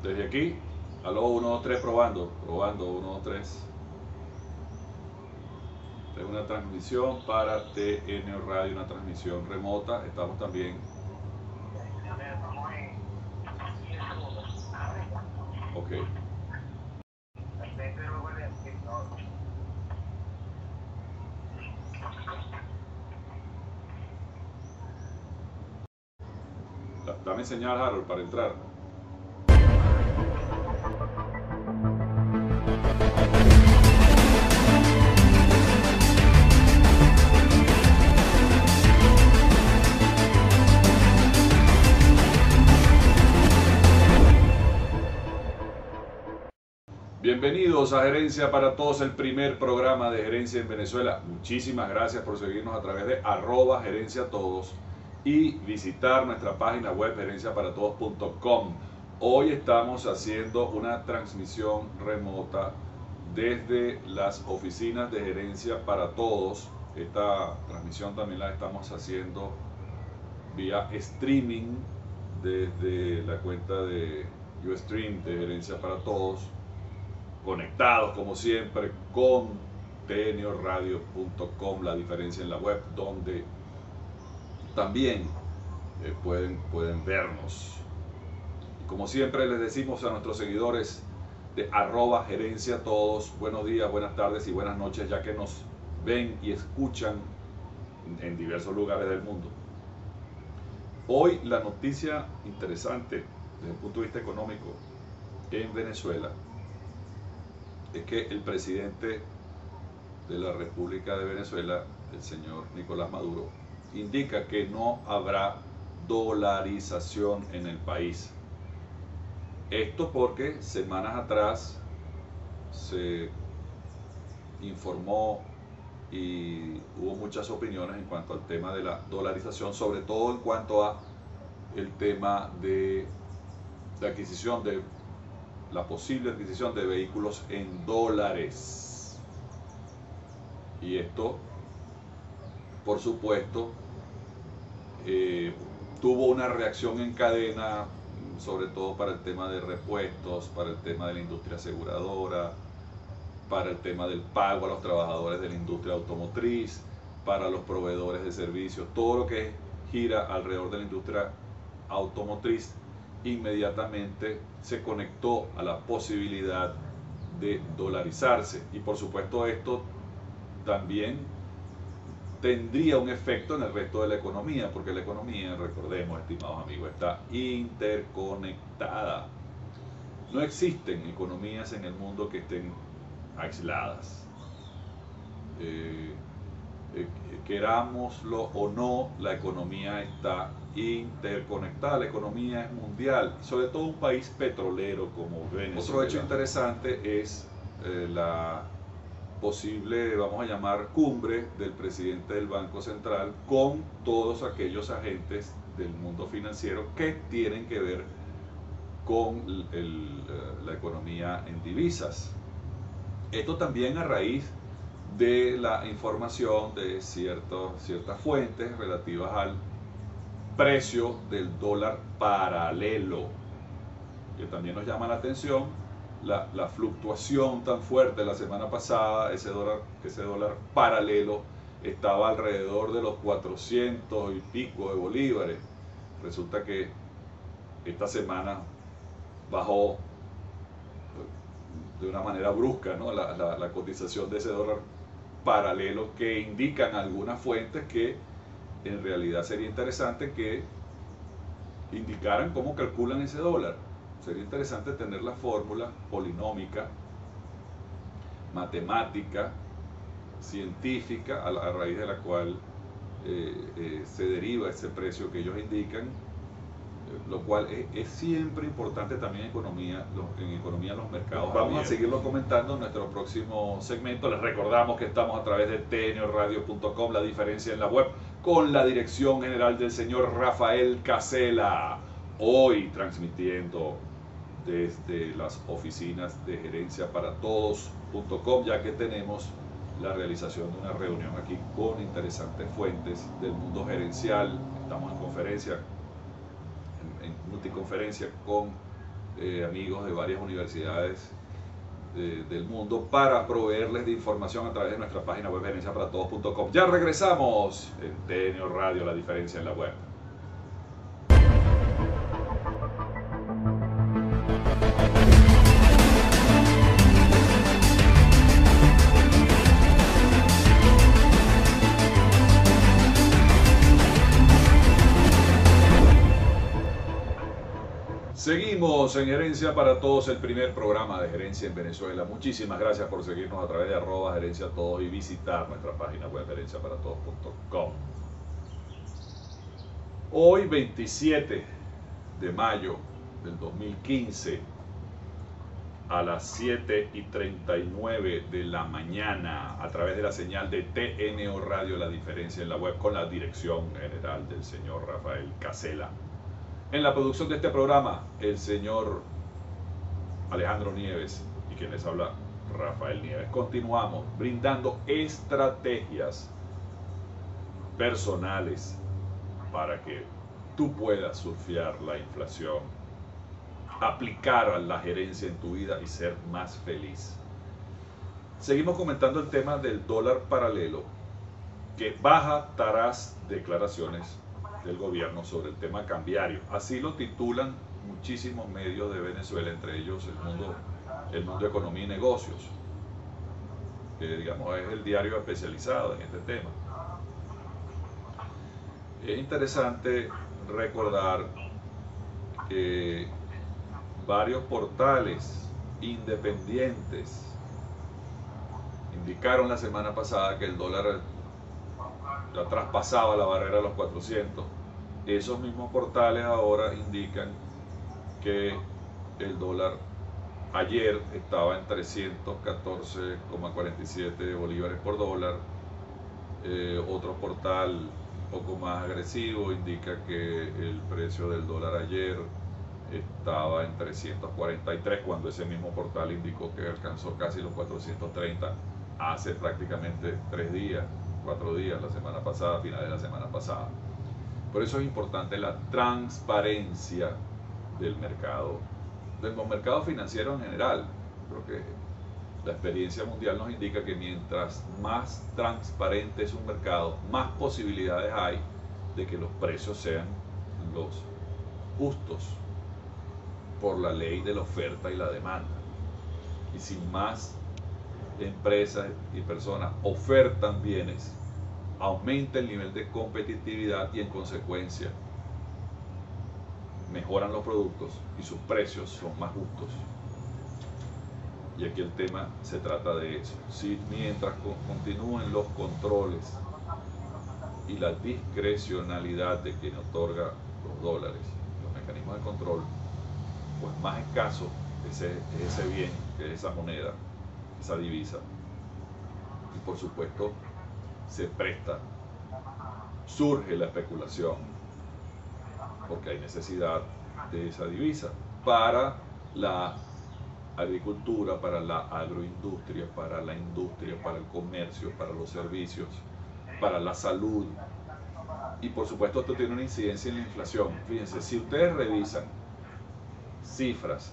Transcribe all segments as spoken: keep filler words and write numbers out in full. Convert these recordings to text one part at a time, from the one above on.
Desde aquí, aló, uno, dos, tres, probando, probando, uno, dos, tres. Es una transmisión para T N Radio, una transmisión remota. Estamos también. Ok. Dame señal, Harold, para entrar. Bienvenidos a Gerencia para Todos, el primer programa de gerencia en Venezuela. Muchísimas gracias por seguirnos a través de arroba gerencia todos y visitar nuestra página web gerencia para todos punto com. Hoy estamos haciendo una transmisión remota desde las oficinas de Gerencia para Todos. Esta transmisión también la estamos haciendo vía streaming desde la cuenta de Ustream de Gerencia para Todos, conectados como siempre con T N radio punto com, la diferencia en la web, donde también eh, pueden, pueden vernos. Y como siempre les decimos a nuestros seguidores de arroba gerencia todos, buenos días, buenas tardes y buenas noches, ya que nos ven y escuchan en diversos lugares del mundo. Hoy la noticia interesante desde el punto de vista económico en Venezuela es que el presidente de la República de Venezuela, el señor Nicolás Maduro, indica que no habrá dolarización en el país. Esto porque semanas atrás se informó y hubo muchas opiniones en cuanto al tema de la dolarización, sobre todo en cuanto a el tema de la adquisición de la posible adquisición de vehículos en dólares. Y esto, por supuesto, eh, tuvo una reacción en cadena, sobre todo para el tema de repuestos, para el tema de la industria aseguradora, para el tema del pago a los trabajadores de la industria automotriz, para los proveedores de servicios, todo lo que gira alrededor de la industria automotriz inmediatamente se conectó a la posibilidad de dolarizarse. Y por supuesto esto también tendría un efecto en el resto de la economía, porque la economía, recordemos, estimados amigos, está interconectada. No existen economías en el mundo que estén aisladas. Eh, eh, querámoslo o no, la economía está interconectada, la economía es mundial, sobre todo un país petrolero como Venezuela. Otro hecho interesante es eh, la posible, vamos a llamar, cumbre del presidente del Banco Central con todos aquellos agentes del mundo financiero que tienen que ver con el, el, la economía en divisas. Esto también a raíz de la información de cierto, ciertas fuentes relativas al precio del dólar paralelo, que también nos llama la atención la, la fluctuación tan fuerte la semana pasada. Ese dólar, ese dólar paralelo estaba alrededor de los cuatrocientos y pico de bolívares. Resulta que esta semana bajó de una manera brusca, ¿no? la, la, la cotización de ese dólar paralelo, que indican algunas fuentes que en realidad sería interesante que indicaran cómo calculan ese dólar. Sería interesante tener la fórmula polinómica, matemática, científica, a, la, a raíz de la cual eh, eh, se deriva ese precio que ellos indican, lo cual es, es siempre importante también en economía, los, en economía los mercados. Vamos abiertos. A seguirlo comentando en nuestro próximo segmento. Les recordamos que estamos a través de T N radio punto com, la diferencia en la web, con la dirección general del señor Rafael Casela, hoy transmitiendo desde las oficinas de gerencia para todos punto com, ya que tenemos la realización de una reunión aquí con interesantes fuentes del mundo gerencial. Estamos en conferencia, en multiconferencia con eh, amigos de varias universidades eh, del mundo para proveerles de información a través de nuestra página web gerencia para todos punto com. Ya regresamos en T N O Radio, la diferencia en la web. Seguimos en Gerencia para Todos, el primer programa de gerencia en Venezuela. Muchísimas gracias por seguirnos a través de arroba gerencia todos y visitar nuestra página web gerencia para todos punto com. Hoy, veintisiete de mayo del dos mil quince, a las siete y treinta y nueve de la mañana, a través de la señal de T N O Radio, la diferencia en la web, con la dirección general del señor Rafael Casela. En la producción de este programa, el señor Alejandro Nieves y quien les habla, Rafael Nieves. Continuamos brindando estrategias personales para que tú puedas surfear la inflación, aplicar la gerencia en tu vida y ser más feliz. Seguimos comentando el tema del dólar paralelo, que baja tras declaraciones del gobierno sobre el tema cambiario. Así lo titulan muchísimos medios de Venezuela, entre ellos el mundo, el mundo Economía y Negocios, que digamos es el diario especializado en este tema. Es interesante recordar que varios portales independientes indicaron la semana pasada que el dólar ya traspasaba la barrera de los cuatrocientos. Esos mismos portales ahora indican que el dólar ayer estaba en trescientos catorce coma cuarenta y siete bolívares por dólar. Eh, otro portal un poco más agresivo indica que el precio del dólar ayer estaba en trescientos cuarenta y tres, cuando ese mismo portal indicó que alcanzó casi los cuatrocientos treinta hace prácticamente tres días, cuatro días, la semana pasada, a finales de la semana pasada. Por eso es importante la transparencia del mercado, del mercado financiero en general. Creo que la experiencia mundial nos indica que mientras más transparente es un mercado, más posibilidades hay de que los precios sean los justos por la ley de la oferta y la demanda. Y si más empresas y personas ofertan bienes, aumenta el nivel de competitividad y en consecuencia mejoran los productos y sus precios son más justos. Y aquí el tema se trata de eso. Si mientras continúen los controles y la discrecionalidad de quien otorga los dólares, los mecanismos de control, pues más escaso ese, ese bien, que es esa moneda, esa divisa, y por supuesto se presta, surge la especulación, porque hay necesidad de esa divisa para la agricultura, para la agroindustria, para la industria, para el comercio, para los servicios, para la salud, y por supuesto esto tiene una incidencia en la inflación. Fíjense, si ustedes revisan cifras,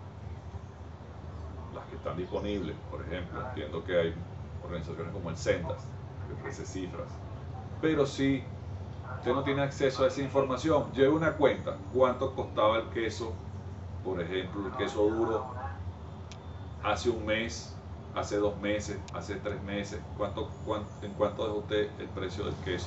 las que están disponibles, por ejemplo, entiendo que hay organizaciones como el Sendas que ofrece cifras, pero si usted no tiene acceso a esa información, lleve una cuenta, cuánto costaba el queso, por ejemplo, el queso duro hace un mes, hace dos meses, hace tres meses, cuánto, cuánto, en cuánto dejó usted el precio del queso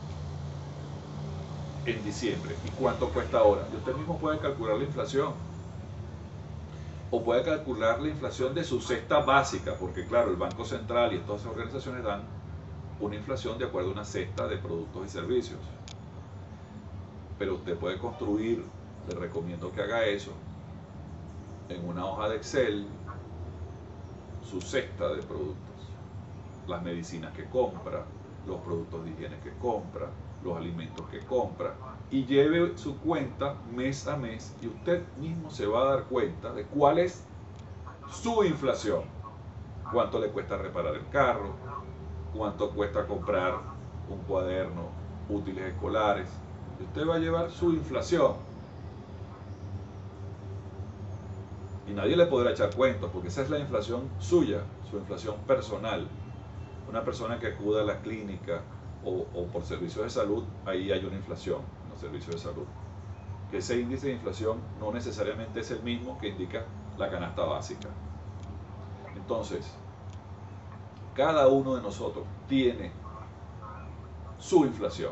en diciembre y cuánto cuesta ahora. Y usted mismo puede calcular la inflación, o puede calcular la inflación de su cesta básica, porque claro, el Banco Central y todas esas organizaciones dan una inflación de acuerdo a una cesta de productos y servicios. Pero usted puede construir, le recomiendo que haga eso, en una hoja de Excel, su cesta de productos, las medicinas que compra, los productos de higiene que compra, los alimentos que compra, y lleve su cuenta mes a mes y usted mismo se va a dar cuenta de cuál es su inflación, cuánto le cuesta reparar el carro, cuánto cuesta comprar un cuaderno, útiles escolares, y usted va a llevar su inflación. Y nadie le podrá echar cuentos, porque esa es la inflación suya, su inflación personal. Una persona que acuda a la clínica o, o por servicios de salud, ahí hay una inflación en los servicios de salud. Que ese índice de inflación no necesariamente es el mismo que indica la canasta básica. Entonces, cada uno de nosotros tiene su inflación.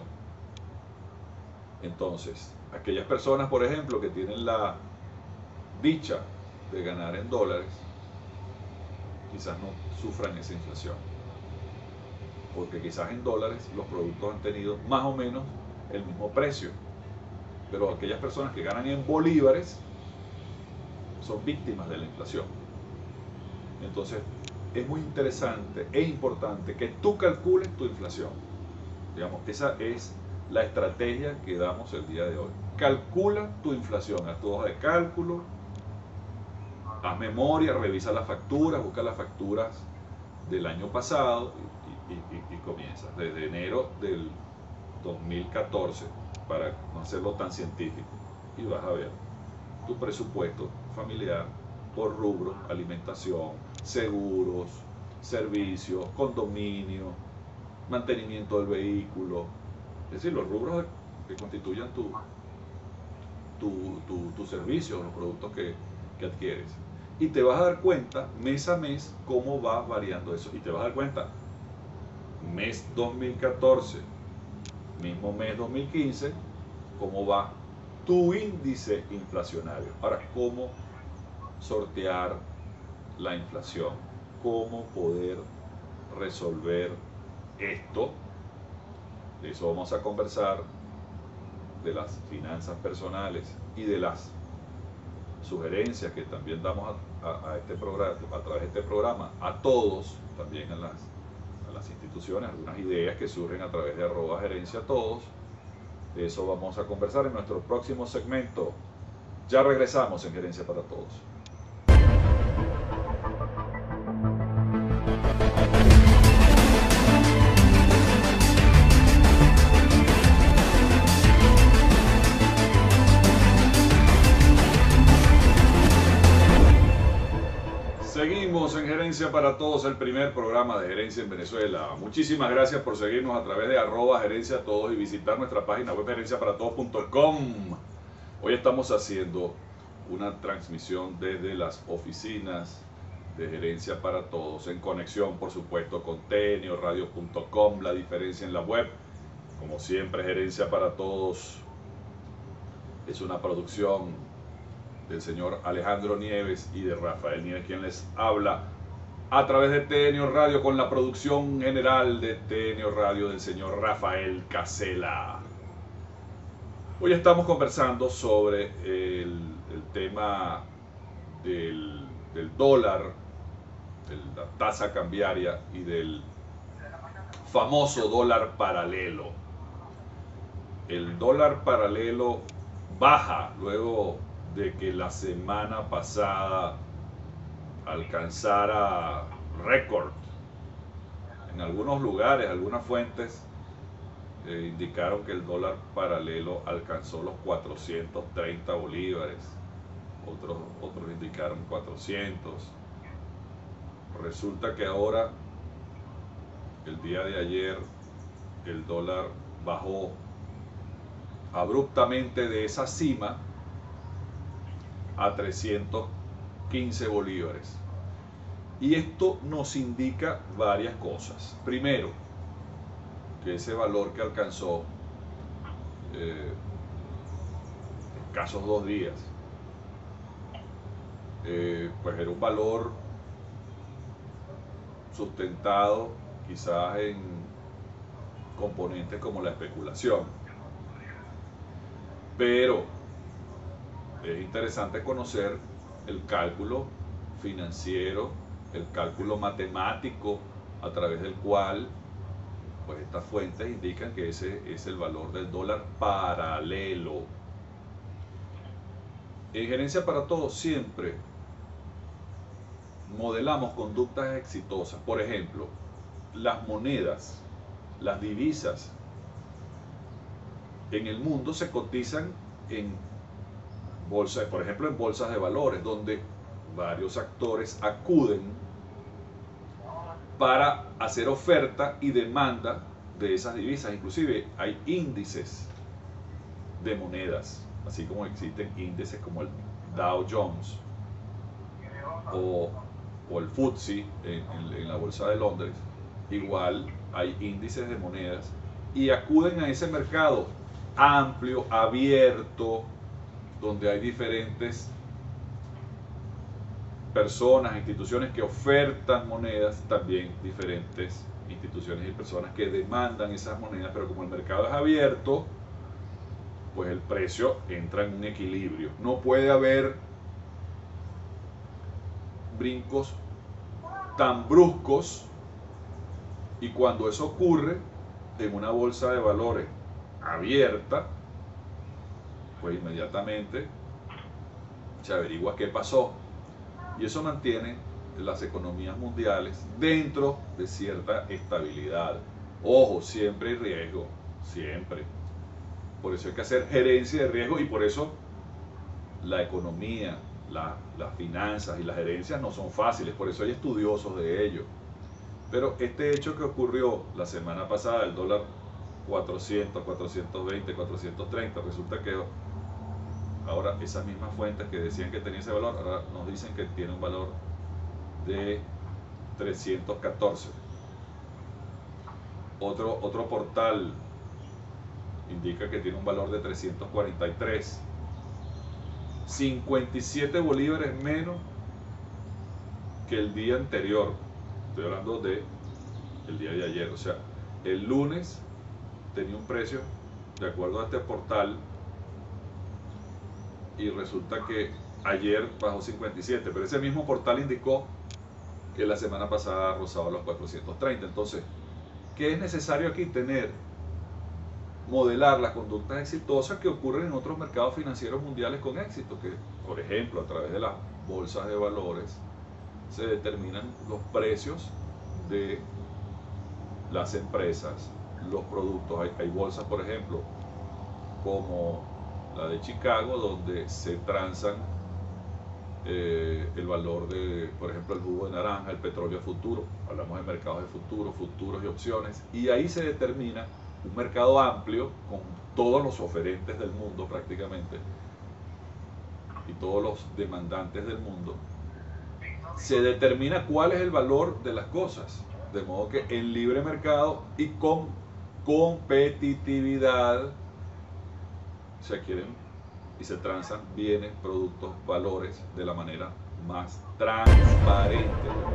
Entonces, aquellas personas, por ejemplo, que tienen la dicha de ganar en dólares, quizás no sufran esa inflación. Porque quizás en dólares los productos han tenido más o menos el mismo precio. Pero aquellas personas que ganan en bolívares son víctimas de la inflación. Entonces, es muy interesante e importante que tú calcules tu inflación. Digamos, esa es la estrategia que damos el día de hoy. Calcula tu inflación, haz tu hoja de cálculo, haz memoria, revisa las facturas, busca las facturas del año pasado y, y, y, y comienza desde enero del dos mil catorce, para no hacerlo tan científico, y vas a ver tu presupuesto familiar por rubro: alimentación, seguros, servicios, condominio, mantenimiento del vehículo, es decir, los rubros que constituyan tu, tu, tu, tu servicio, los productos que, que adquieres. Y te vas a dar cuenta mes a mes cómo va variando eso. Y te vas a dar cuenta, mes dos mil catorce, mismo mes dos mil quince, cómo va tu índice inflacionario. Ahora, ¿cómo sortear la inflación? ¿Cómo poder resolver esto? De eso vamos a conversar, de las finanzas personales y de las sugerencias que también damos a, a, a este programa, a través de este programa, a todos, también a las, a las instituciones, algunas ideas que surgen a través de arroba gerencia a todos. De eso vamos a conversar en nuestro próximo segmento. Ya regresamos en Gerencia para Todos. Seguimos en Gerencia para Todos, el primer programa de gerencia en Venezuela. Muchísimas gracias por seguirnos a través de arroba gerencia a todos y visitar nuestra página web gerencia para todos punto com. Hoy estamos haciendo una transmisión desde las oficinas de Gerencia para Todos, en conexión, por supuesto, con tenio radio punto com, la diferencia en la web. Como siempre, Gerencia para Todos es una producción del señor Alejandro Nieves y de Rafael Nieves, quien les habla a través de tenio Radio, con la producción general de tenio Radio del señor Rafael Casela. Hoy estamos conversando sobre el, el tema del, del dólar, de la tasa cambiaria y del famoso dólar paralelo. El dólar paralelo baja luego de que la semana pasada alcanzara récord. En algunos lugares, algunas fuentes eh, indicaron que el dólar paralelo alcanzó los cuatrocientos treinta bolívares, otros, otros indicaron cuatrocientos. Resulta que ahora, el día de ayer, el dólar bajó abruptamente de esa cima a trescientos quince bolívares. Y esto nos indica varias cosas. Primero, que ese valor que alcanzó eh, escasos dos días, eh, pues era un valor sustentado quizás en componentes como la especulación. Pero es interesante conocer el cálculo financiero, el cálculo matemático a través del cual pues estas fuentes indican que ese es el valor del dólar paralelo. En Gerencia para Todos siempre modelamos conductas exitosas. Por ejemplo, las monedas, las divisas en el mundo se cotizan en bolsas, por ejemplo en bolsas de valores, donde varios actores acuden para hacer oferta y demanda de esas divisas. Inclusive hay índices de monedas, así como existen índices como el Dow Jones o, o el F T S E en, en, en la bolsa de Londres. Igual hay índices de monedas y acuden a ese mercado amplio, abierto, donde hay diferentes personas, instituciones que ofertan monedas, también diferentes instituciones y personas que demandan esas monedas, pero como el mercado es abierto, pues el precio entra en un equilibrio. No puede haber brincos tan bruscos, y cuando eso ocurre en una bolsa de valores abierta, pues inmediatamente se averigua qué pasó, y eso mantiene las economías mundiales dentro de cierta estabilidad. Ojo, siempre hay riesgo, siempre. Por eso hay que hacer gerencia de riesgo, y por eso la economía, la, las finanzas y las gerencias no son fáciles, por eso hay estudiosos de ello. Pero este hecho que ocurrió la semana pasada, el dólar cuatrocientos, cuatrocientos veinte, cuatrocientos treinta, resulta que ahora esas mismas fuentes que decían que tenía ese valor, ahora nos dicen que tiene un valor de trescientos catorce. Otro, otro portal indica que tiene un valor de trescientos cuarenta y tres. cincuenta y siete bolívares menos que el día anterior. Estoy hablando de el día de ayer. O sea, el lunes tenía un precio, de acuerdo a este portal, y resulta que ayer bajó cincuenta y siete, pero ese mismo portal indicó que la semana pasada rozaba los cuatrocientos treinta. Entonces, ¿qué es necesario aquí? Tener, modelar las conductas exitosas que ocurren en otros mercados financieros mundiales con éxito, que por ejemplo a través de las bolsas de valores se determinan los precios de las empresas, los productos. Hay, hay bolsas, por ejemplo, como la de Chicago, donde se transan eh, el valor de, por ejemplo, el jugo de naranja, el petróleo futuro. Hablamos de mercados de futuros, futuros y opciones, y ahí se determina un mercado amplio con todos los oferentes del mundo prácticamente y todos los demandantes del mundo. Se determina cuál es el valor de las cosas, de modo que en libre mercado y con competitividad se adquieren y se transan bienes, productos, valores de la manera más transparente.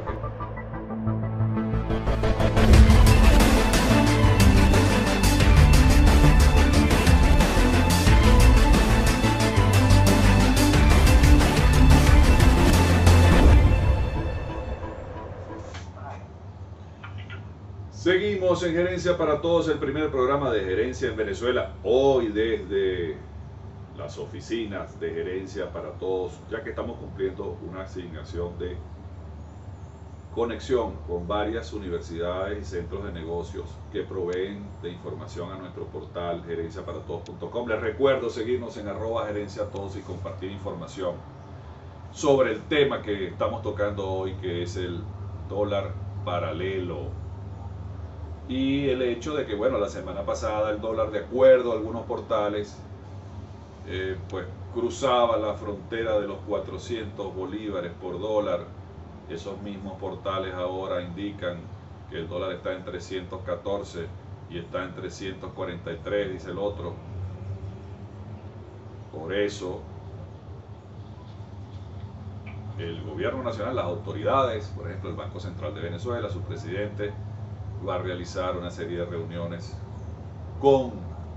Seguimos en Gerencia para Todos, el primer programa de gerencia en Venezuela, hoy desde las oficinas de Gerencia para Todos, ya que estamos cumpliendo una asignación de conexión con varias universidades y centros de negocios que proveen de información a nuestro portal gerencia para todos punto com. Les recuerdo seguirnos en arroba gerencia todos y compartir información sobre el tema que estamos tocando hoy, que es el dólar paralelo. Y el hecho de que, bueno, la semana pasada el dólar, de acuerdo a algunos portales, eh, pues cruzaba la frontera de los cuatrocientos bolívares por dólar. Esos mismos portales ahora indican que el dólar está en trescientos catorce y está en trescientos cuarenta y tres, dice el otro. Por eso, el gobierno nacional, las autoridades, por ejemplo el Banco Central de Venezuela, su presidente, va a realizar una serie de reuniones con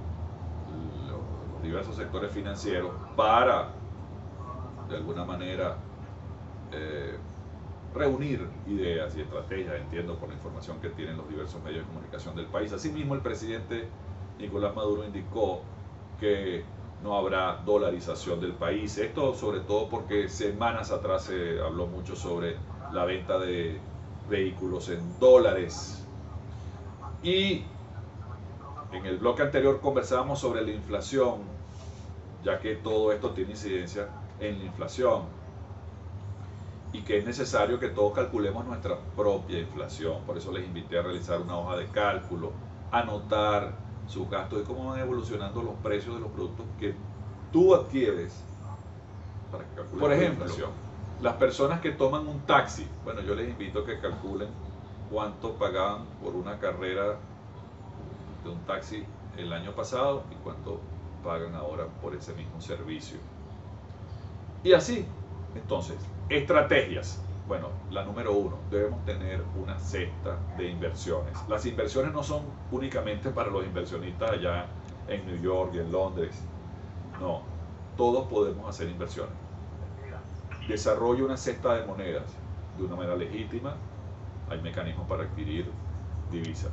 los diversos sectores financieros para, de alguna manera, eh, reunir ideas y estrategias, entiendo, por la información que tienen los diversos medios de comunicación del país. Asimismo, el presidente Nicolás Maduro indicó que no habrá dolarización del país. Esto sobre todo porque semanas atrás se habló mucho sobre la venta de vehículos en dólares. Y en el bloque anterior conversábamos sobre la inflación, ya que todo esto tiene incidencia en la inflación. y que es necesario que todos calculemos nuestra propia inflación. Por eso les invité a realizar una hoja de cálculo, anotar sus gastos y cómo van evolucionando los precios de los productos que tú adquieres para que calcules. Por ejemplo, la inflación. Las personas que toman un taxi, bueno, yo les invito a que calculen cuánto pagaban por una carrera de un taxi el año pasado y cuánto pagan ahora por ese mismo servicio. Y así, entonces, estrategias. Bueno, la número uno, debemos tener una cesta de inversiones. Las inversiones no son únicamente para los inversionistas allá en New York y en Londres. No, todos podemos hacer inversiones. Desarrolla una cesta de monedas de una manera legítima. Hay mecanismos para adquirir divisas.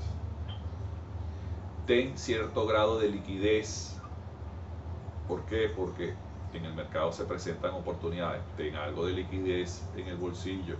Ten cierto grado de liquidez. ¿Por qué? Porque en el mercado se presentan oportunidades. Ten algo de liquidez en el bolsillo.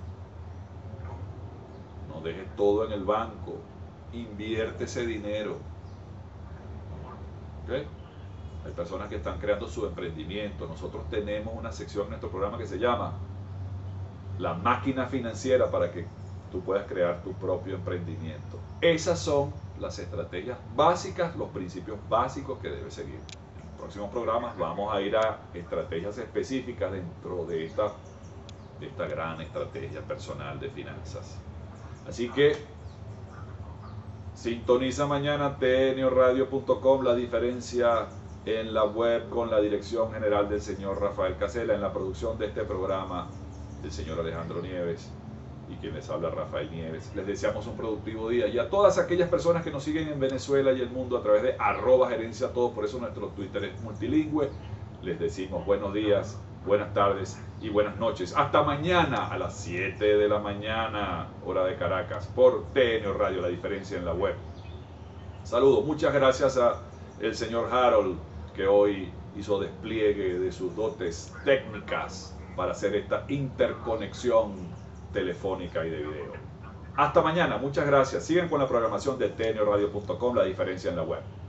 No dejes todo en el banco. Invierte ese dinero. ¿Okay? Hay personas que están creando su emprendimiento. Nosotros tenemos una sección en nuestro programa que se llama La Máquina Financiera para que tú puedas crear tu propio emprendimiento. Esas son las estrategias básicas, los principios básicos que debes seguir. En los próximos programas vamos a ir a estrategias específicas dentro de esta, de esta gran estrategia personal de finanzas. Así que sintoniza mañana t n o radio punto com, La Diferencia en la web, con la dirección general del señor Rafael Casella, en la producción de este programa del señor Alejandro Nieves y quien les habla, Rafael Nieves. Les deseamos un productivo día, y a todas aquellas personas que nos siguen en Venezuela y el mundo a través de arroba gerencia todos, por eso nuestro Twitter es multilingüe, les decimos buenos días, buenas tardes y buenas noches. Hasta mañana a las siete de la mañana, hora de Caracas, por T N O Radio, La Diferencia en la web. Saludos, muchas gracias a el señor Harold, que hoy hizo despliegue de sus dotes técnicas para hacer esta interconexión telefónica y de video. Hasta mañana, muchas gracias. Sigan con la programación de T N O radio punto com, La Diferencia en la web.